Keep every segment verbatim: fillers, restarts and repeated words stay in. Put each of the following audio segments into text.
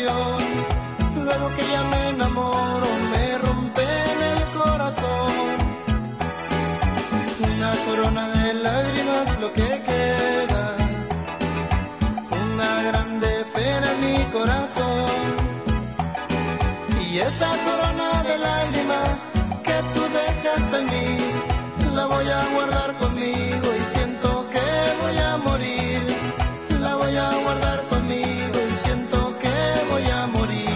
pasión. Luego que ya me enamoro, me rompen el corazón. Una corona de lágrimas lo que queda, una grande pena en mi corazón. Y esa corona de lágrimas que tú dejaste en mí, la voy a guardar conmigo y siento que voy a morir. La voy a guardar conmigo y siento que voy a morir.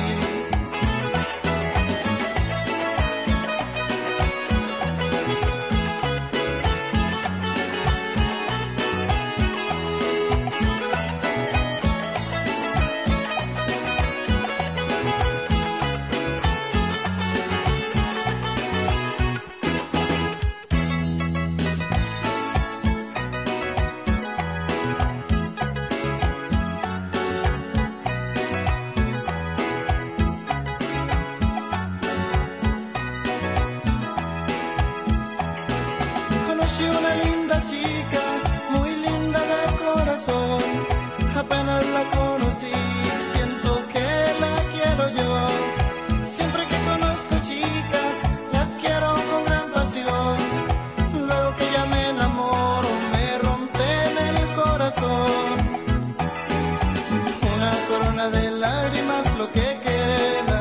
Conocí una linda chica, muy linda de corazón. Apenas la conocí, siento que la quiero yo. Siempre que conozco chicas, las quiero con gran pasión. Luego que ya me enamoro, me rompen el corazón. Una corona de lágrimas lo que queda,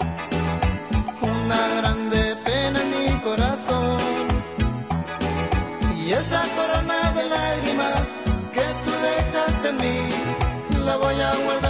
una grande pena en mi corazón. Y esa corona de lágrimas que tú dejaste en mí, la voy a guardar